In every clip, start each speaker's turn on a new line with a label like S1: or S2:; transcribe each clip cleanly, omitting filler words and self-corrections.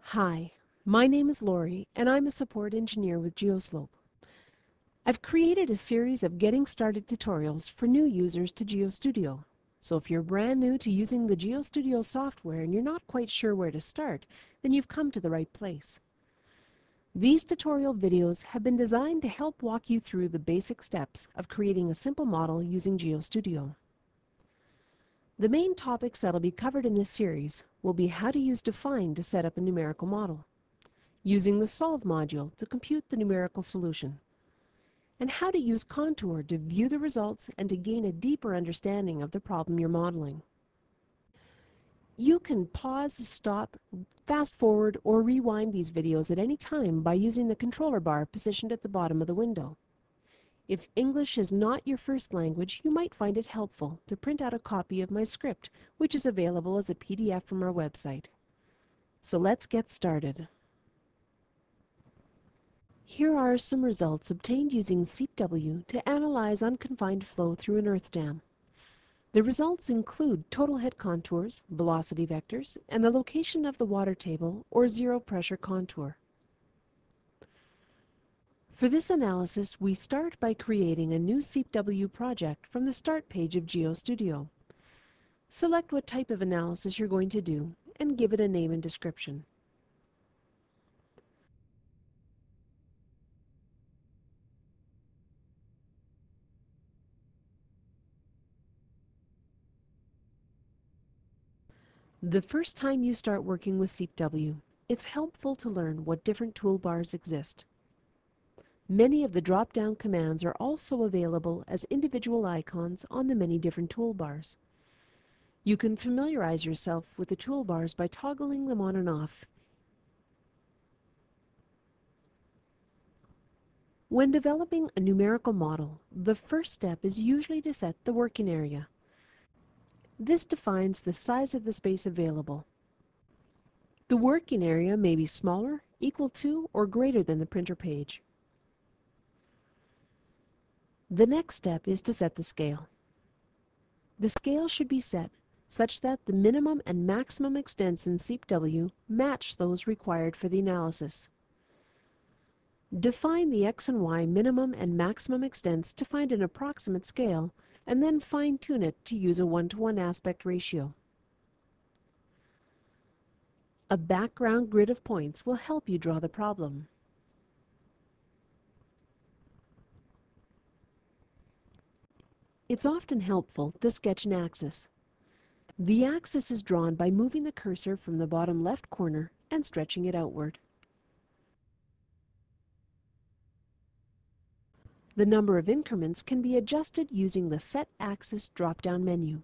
S1: Hi, my name is Lori and I'm a support engineer with GeoSLOPE. I've created a series of getting started tutorials for new users to GeoStudio. So if you're brand new to using the GeoStudio software and you're not quite sure where to start, then you've come to the right place. These tutorial videos have been designed to help walk you through the basic steps of creating a simple model using GeoStudio. The main topics that will be covered in this series will be how to use define to set up a numerical model, using the solve module to compute the numerical solution, and how to use contour to view the results and to gain a deeper understanding of the problem you're modeling. You can pause, stop, fast forward, or rewind these videos at any time by using the controller bar positioned at the bottom of the window. If English is not your first language, you might find it helpful to print out a copy of my script, which is available as a PDF from our website. So let's get started. Here are some results obtained using SEEPW to analyze unconfined flow through an earth dam. The results include total head contours, velocity vectors, and the location of the water table or zero pressure contour. For this analysis, we start by creating a new SEEPW project from the Start page of GeoStudio. Select what type of analysis you're going to do and give it a name and description. The first time you start working with SEEPW, it's helpful to learn what different toolbars exist. Many of the drop-down commands are also available as individual icons on the many different toolbars. You can familiarize yourself with the toolbars by toggling them on and off. When developing a numerical model, the first step is usually to set the working area. This defines the size of the space available. The working area may be smaller, equal to, or greater than the printer page. The next step is to set the scale. The scale should be set such that the minimum and maximum extents in SEEPW match those required for the analysis. Define the X and Y minimum and maximum extents to find an approximate scale, and then fine-tune it to use a 1:1 aspect ratio. A background grid of points will help you draw the problem. It's often helpful to sketch an axis. The axis is drawn by moving the cursor from the bottom left corner and stretching it outward. The number of increments can be adjusted using the Set Axis drop-down menu.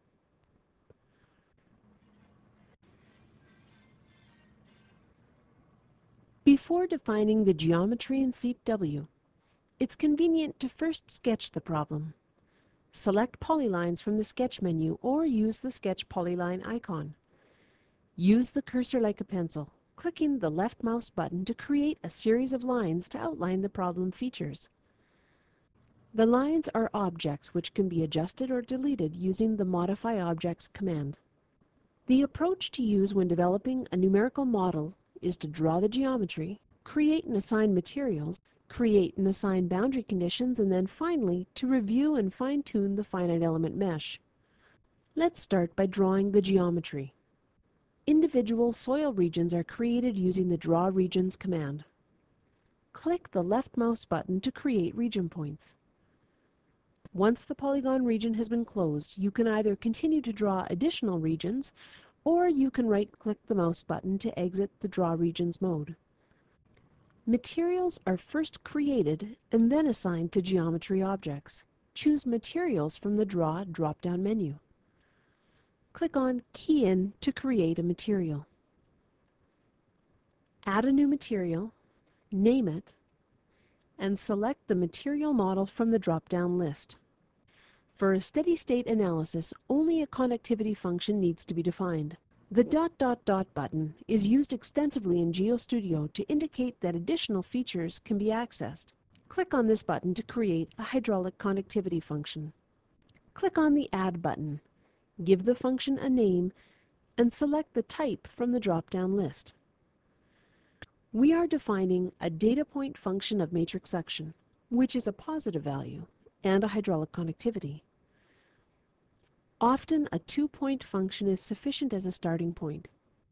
S1: Before defining the geometry in SEEPW, it's convenient to first sketch the problem. Select polylines from the Sketch menu or use the Sketch polyline icon. Use the cursor like a pencil, clicking the left mouse button to create a series of lines to outline the problem features. The lines are objects which can be adjusted or deleted using the Modify Objects command. The approach to use when developing a numerical model is to draw the geometry, create and assign materials, create and assign boundary conditions, and then finally to review and fine-tune the finite element mesh. Let's start by drawing the geometry. Individual soil regions are created using the Draw Regions command. Click the left mouse button to create region points. Once the polygon region has been closed, you can either continue to draw additional regions, or you can right-click the mouse button to exit the Draw Regions mode. Materials are first created and then assigned to geometry objects. Choose Materials from the Draw drop-down menu. Click on Key In to create a material. Add a new material, name it, and select the material model from the drop-down list. For a steady-state analysis, only a connectivity function needs to be defined. The ... button is used extensively in GeoStudio to indicate that additional features can be accessed. Click on this button to create a hydraulic connectivity function. Click on the Add button, give the function a name, and select the type from the drop-down list. We are defining a data point function of matrix suction, which is a positive value, and a hydraulic conductivity. Often, a two-point function is sufficient as a starting point.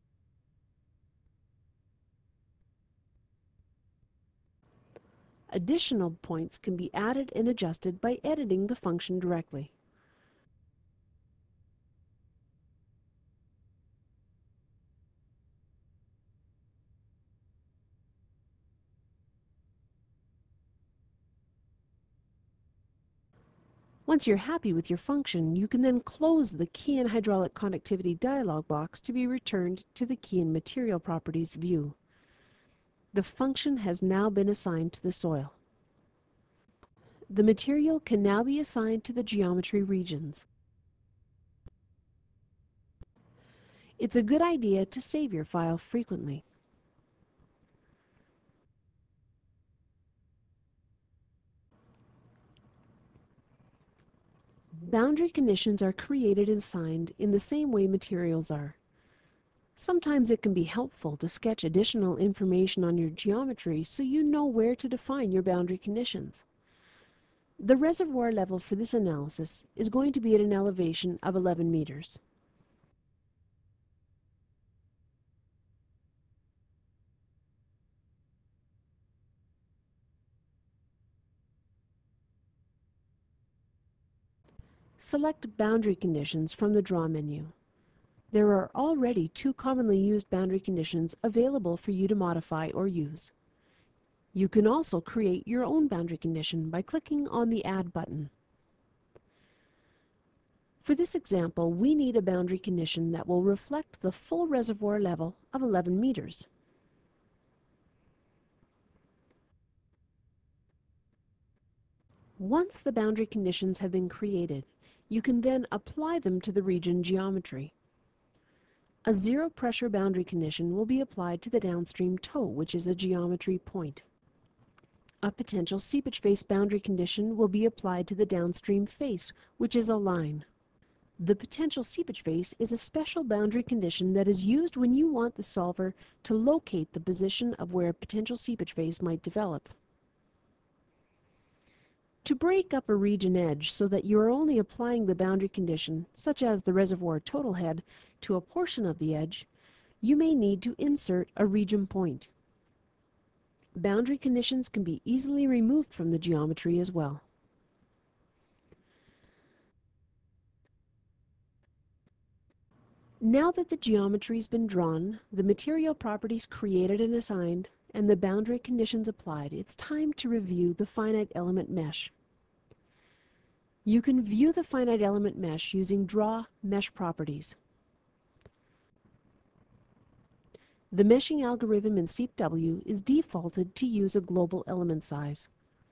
S1: Additional points can be added and adjusted by editing the function directly. Once you're happy with your function, you can then close the Key and Hydraulic Conductivity dialog box to be returned to the Key and Material Properties view. The function has now been assigned to the soil. The material can now be assigned to the geometry regions. It's a good idea to save your file frequently. Boundary conditions are created and assigned in the same way materials are. Sometimes it can be helpful to sketch additional information on your geometry so you know where to define your boundary conditions. The reservoir level for this analysis is going to be at an elevation of 11 meters. Select Boundary Conditions from the Draw menu. There are already two commonly used boundary conditions available for you to modify or use. You can also create your own boundary condition by clicking on the Add button. For this example, we need a boundary condition that will reflect the full reservoir level of 11 meters. Once the boundary conditions have been created, you can then apply them to the region geometry. A zero pressure boundary condition will be applied to the downstream toe, which is a geometry point. A potential seepage face boundary condition will be applied to the downstream face, which is a line. The potential seepage face is a special boundary condition that is used when you want the solver to locate the position of where a potential seepage face might develop. To break up a region edge so that you are only applying the boundary condition, such as the reservoir total head, to a portion of the edge, you may need to insert a region point. Boundary conditions can be easily removed from the geometry as well. Now that the geometry has been drawn, the material properties created and assigned, and the boundary conditions applied, it's time to review the finite element mesh. You can view the finite element mesh using Draw Mesh Properties. The meshing algorithm in SEEPW is defaulted to use a global element size.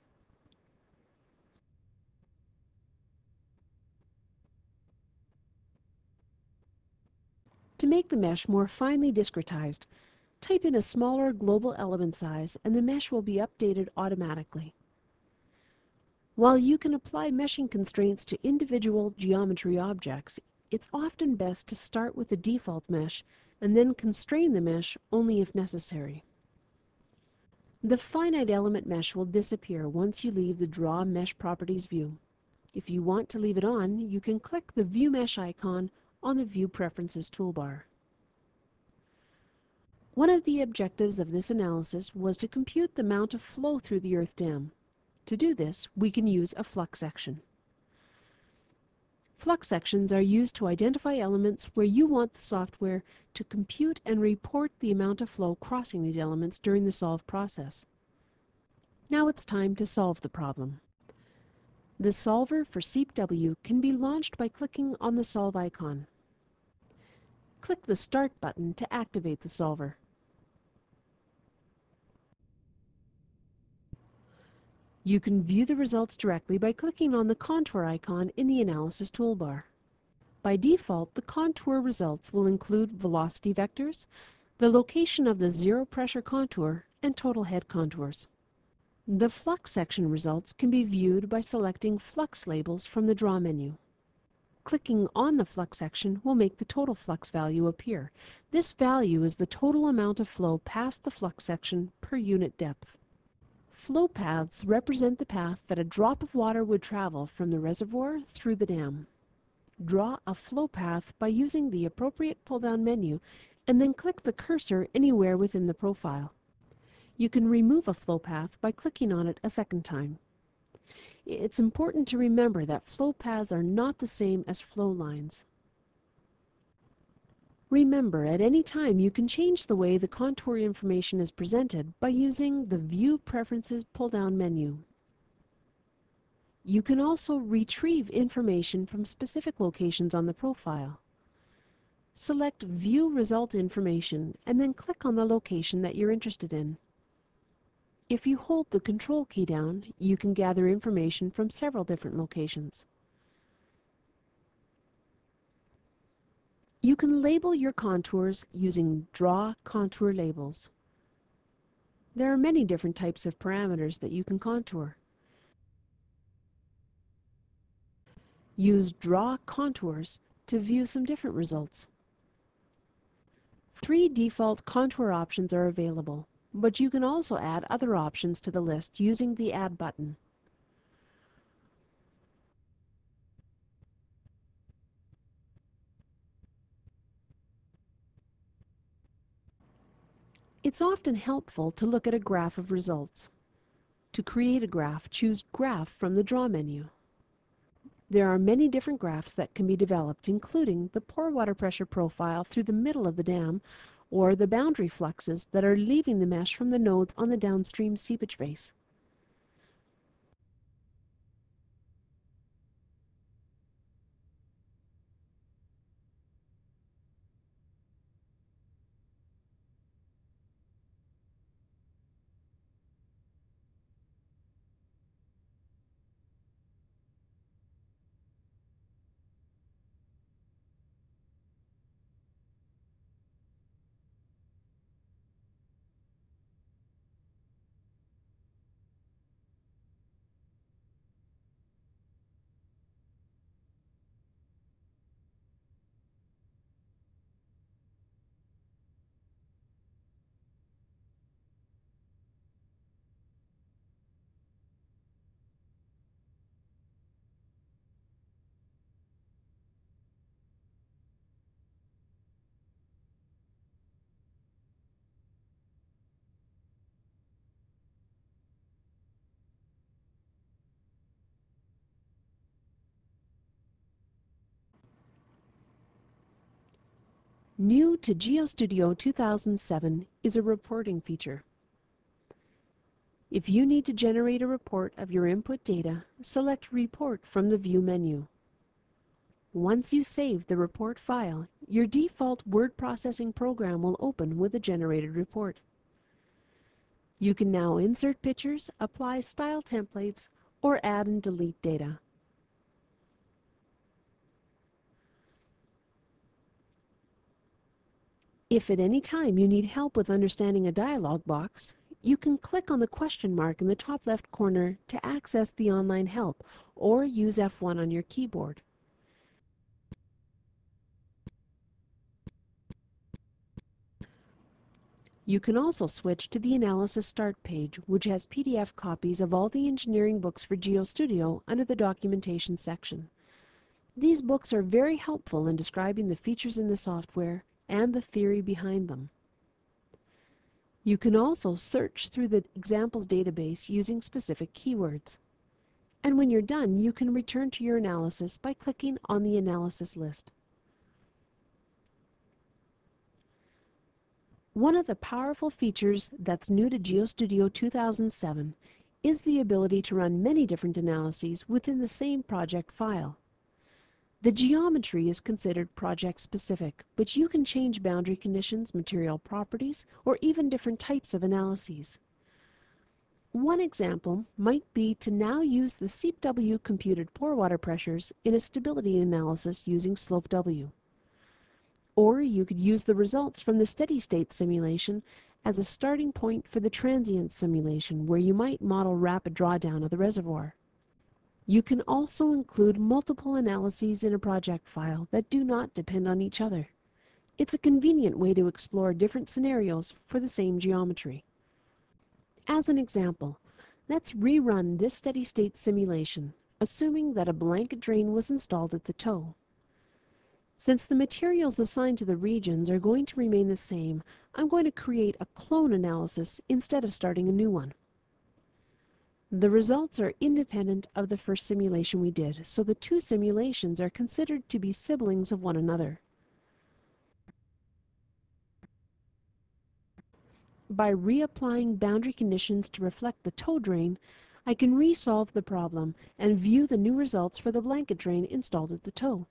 S1: To make the mesh more finely discretized, type in a smaller global element size and the mesh will be updated automatically. While you can apply meshing constraints to individual geometry objects, it's often best to start with the default mesh and then constrain the mesh only if necessary. The finite element mesh will disappear once you leave the Draw Mesh Properties view. If you want to leave it on, you can click the View Mesh icon on the View Preferences toolbar. One of the objectives of this analysis was to compute the amount of flow through the earth dam. To do this, we can use a flux section. Flux sections are used to identify elements where you want the software to compute and report the amount of flow crossing these elements during the solve process. Now it's time to solve the problem. The solver for SEEPW can be launched by clicking on the Solve icon. Click the Start button to activate the solver. You can view the results directly by clicking on the contour icon in the Analysis toolbar. By default, the contour results will include velocity vectors, the location of the zero pressure contour, and total head contours. The flux section results can be viewed by selecting flux labels from the Draw menu. Clicking on the flux section will make the total flux value appear. This value is the total amount of flow past the flux section per unit depth. Flow paths represent the path that a drop of water would travel from the reservoir through the dam. Draw a flow path by using the appropriate pull-down menu and then click the cursor anywhere within the profile. You can remove a flow path by clicking on it a second time. It's important to remember that flow paths are not the same as flow lines. Remember, at any time you can change the way the contour information is presented by using the View Preferences pull-down menu. You can also retrieve information from specific locations on the profile. Select View Result Information and then click on the location that you're interested in. If you hold the Control key down, you can gather information from several different locations. You can label your contours using Draw Contour Labels. There are many different types of parameters that you can contour. Use Draw Contours to view some different results. 3 default contour options are available, but you can also add other options to the list using the Add button. It's often helpful to look at a graph of results. To create a graph, choose Graph from the Draw menu. There are many different graphs that can be developed, including the pore water pressure profile through the middle of the dam, or the boundary fluxes that are leaving the mesh from the nodes on the downstream seepage face. New to GeoStudio 2007 is a reporting feature. If you need to generate a report of your input data, select Report from the View menu. Once you save the report file, your default word processing program will open with a generated report. You can now insert pictures, apply style templates, or add and delete data. If at any time you need help with understanding a dialog box, you can click on the question mark in the top left corner to access the online help, or use F1 on your keyboard. You can also switch to the Analysis Start page, which has PDF copies of all the engineering books for GeoStudio under the Documentation section. These books are very helpful in describing the features in the software and the theory behind them. You can also search through the examples database using specific keywords. And when you're done, you can return to your analysis by clicking on the analysis list. One of the powerful features that's new to GeoStudio 2007 is the ability to run many different analyses within the same project file. The geometry is considered project-specific, but you can change boundary conditions, material properties, or even different types of analyses. One example might be to now use the SEEPW computed pore water pressures in a stability analysis using SLOPE-W. Or you could use the results from the steady-state simulation as a starting point for the transient simulation, where you might model rapid drawdown of the reservoir. You can also include multiple analyses in a project file that do not depend on each other. It's a convenient way to explore different scenarios for the same geometry. As an example, let's rerun this steady-state simulation, assuming that a blanket drain was installed at the toe. Since the materials assigned to the regions are going to remain the same, I'm going to create a clone analysis instead of starting a new one. The results are independent of the first simulation we did, so the two simulations are considered to be siblings of one another. By reapplying boundary conditions to reflect the toe drain, I can resolve the problem and view the new results for the blanket drain installed at the toe.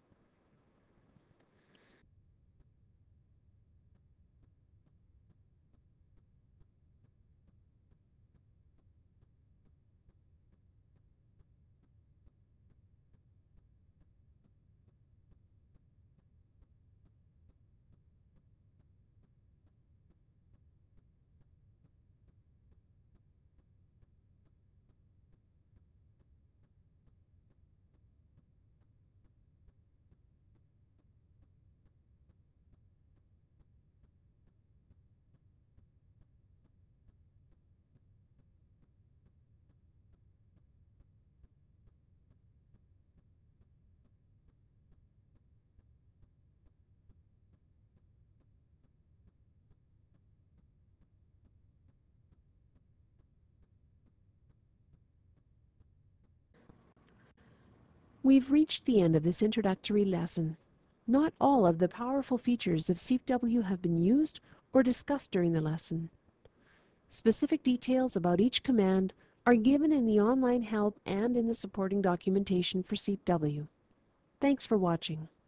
S1: We've reached the end of this introductory lesson. Not all of the powerful features of SEEPW have been used or discussed during the lesson. Specific details about each command are given in the online help and in the supporting documentation for SEEPW. Thanks for watching.